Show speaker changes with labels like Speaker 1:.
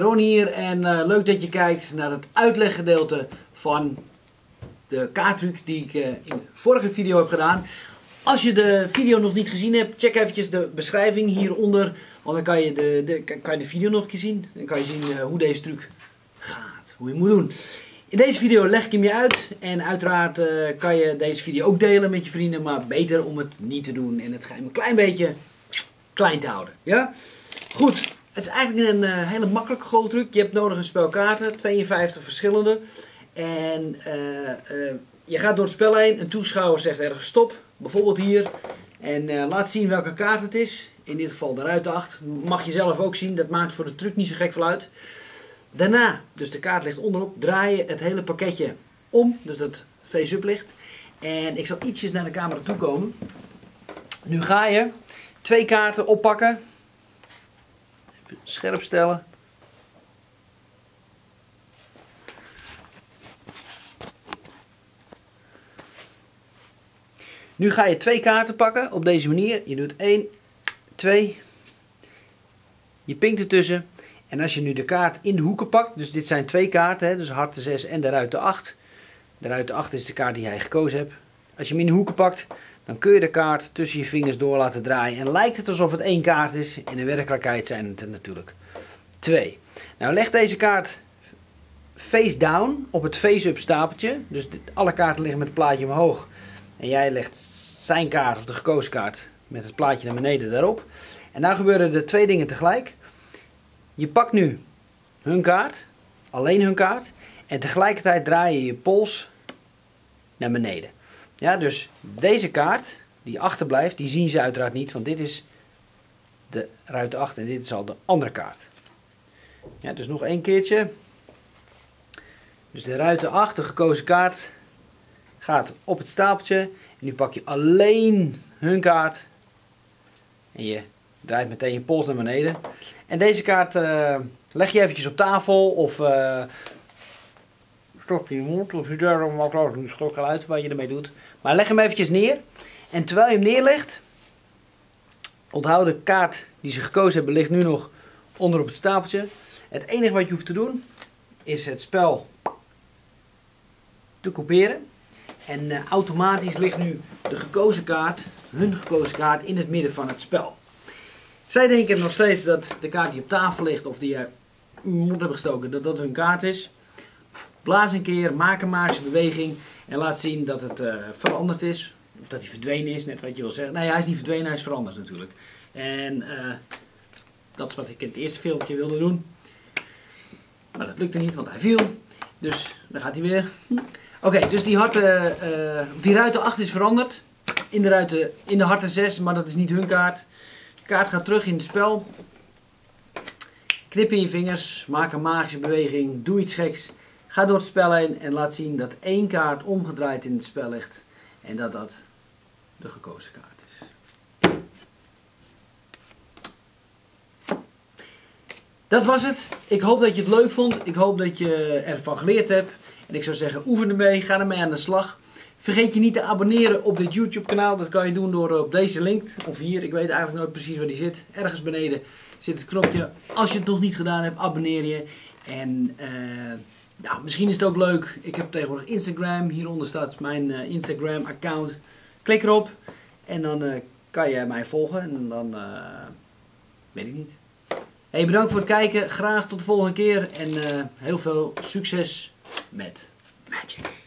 Speaker 1: Ron hier en leuk dat je kijkt naar het uitleggedeelte van de kaarttruc die ik in de vorige video heb gedaan. Als je de video nog niet gezien hebt, check eventjes de beschrijving hieronder, want dan kan je de video nog een keer zien. Dan kan je zien hoe deze truc gaat, hoe je het moet doen. In deze video leg ik hem je uit en uiteraard kan je deze video ook delen met je vrienden, maar beter om het niet te doen en het geheim een klein beetje klein te houden. Ja? Goed. Het is eigenlijk een hele makkelijke goocheltruc. Je hebt nodig een spel kaarten, 52 verschillende. En je gaat door het spel heen. Een toeschouwer zegt ergens stop, bijvoorbeeld hier. En laat zien welke kaart het is. In dit geval de ruit 8. Mag je zelf ook zien, dat maakt voor de truc niet zo gek veel uit. Daarna, dus de kaart ligt onderop, draai je het hele pakketje om. Dus dat face-up ligt. En ik zal ietsjes naar de camera toe komen. Nu ga je 2 kaarten oppakken. Scherp stellen. Nu ga je 2 kaarten pakken op deze manier. Je doet 1, 2. Je pinkt ertussen. En als je nu de kaart in de hoeken pakt. Dus dit zijn 2 kaarten. Hè, dus hart de 6 en de ruit de 8. De ruit de 8 is de kaart die jij gekozen hebt. Als je hem in de hoeken pakt. Dan kun je de kaart tussen je vingers door laten draaien. En lijkt het alsof het 1 kaart is. In de werkelijkheid zijn het er natuurlijk 2. Nou, leg deze kaart face down op het face-up stapeltje. Dus alle kaarten liggen met het plaatje omhoog. En jij legt zijn kaart of de gekozen kaart met het plaatje naar beneden daarop. En nou gebeuren er 2 dingen tegelijk. Je pakt nu hun kaart. Alleen hun kaart. En tegelijkertijd draai je je pols naar beneden. Ja, dus deze kaart die achterblijft, die zien ze uiteraard niet, want dit is de ruit 8 en dit is al de andere kaart. Ja, dus nog 1 keertje. Dus de ruit 8, de gekozen kaart, gaat op het stapeltje. En nu pak je alleen hun kaart. En je draait meteen je pols naar beneden. En deze kaart leg je eventjes op tafel of stop je in je mond. Of je daar makkelijk een stok uit wat je ermee doet. Maar leg hem eventjes neer. En terwijl je hem neerlegt, onthoud de kaart die ze gekozen hebben ligt nu nog onder op het stapeltje. Het enige wat je hoeft te doen is het spel te kopiëren. En automatisch ligt nu de gekozen kaart, hun gekozen kaart, in het midden van het spel. Zij denken nog steeds dat de kaart die op tafel ligt of die je in je mond hebben gestoken, dat dat hun kaart is. Blaas een keer, maak een magische beweging en laat zien dat het veranderd is. Of dat hij verdwenen is, net wat je wil zeggen. Nee, hij is niet verdwenen, hij is veranderd natuurlijk. En dat is wat ik in het eerste filmpje wilde doen. Maar dat lukte niet, want hij viel. Dus dan gaat hij weer. Oké, dus die ruiten 8 is veranderd. In de harten 6, maar dat is niet hun kaart. De kaart gaat terug in het spel. Knip in je vingers, maak een magische beweging, doe iets geks. Ga door het spel heen en laat zien dat 1 kaart omgedraaid in het spel ligt. En dat dat de gekozen kaart is. Dat was het. Ik hoop dat je het leuk vond. Ik hoop dat je ervan geleerd hebt. En ik zou zeggen, oefen ermee, ga ermee aan de slag. Vergeet je niet te abonneren op dit YouTube kanaal. Dat kan je doen door op deze link, of hier, ik weet eigenlijk nooit precies waar die zit. Ergens beneden zit het knopje. Als je het nog niet gedaan hebt, abonneer je. En nou, misschien is het ook leuk. Ik heb tegenwoordig Instagram. Hieronder staat mijn Instagram account. Klik erop. En dan kan je mij volgen. En dan weet ik niet. Hey, bedankt voor het kijken. Graag tot de volgende keer. En heel veel succes met Magic.